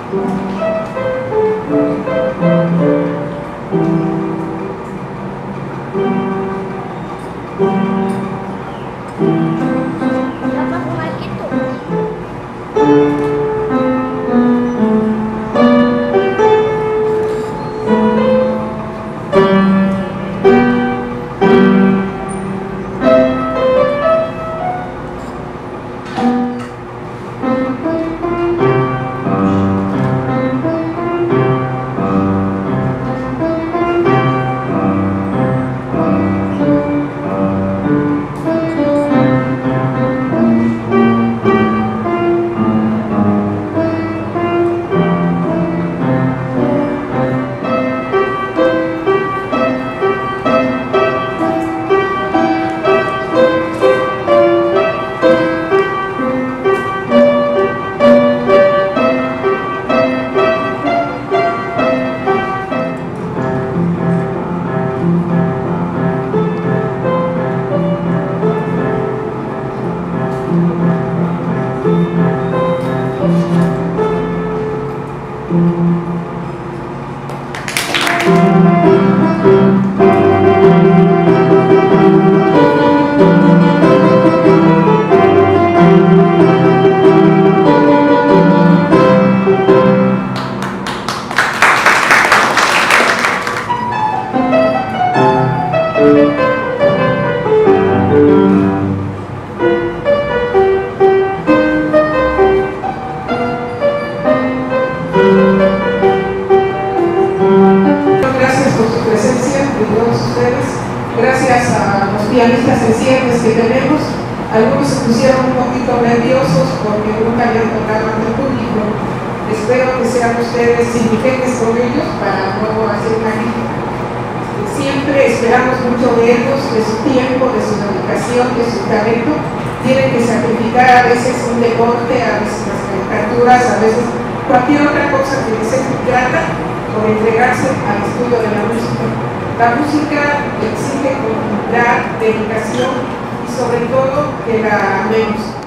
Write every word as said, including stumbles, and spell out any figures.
Gracias a los pianistas encientes que tenemos, algunos se pusieron un poquito nerviosos porque nunca habían tocado ante el público. Espero que sean ustedes diligentes con ellos para no hacer una crítica. Siempre esperamos mucho de ellos, de su tiempo, de su dedicación, de su talento. Tienen que sacrificar a veces un deporte, a veces las caricaturas, a veces cualquier otra cosa que les sea grata por entregarse al estudio de la música. La música exige continuidad, dedicación y sobre todo que la amemos.